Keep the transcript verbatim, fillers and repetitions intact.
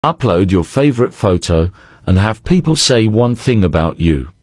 Upload your favorite photo and have people say one thing about you.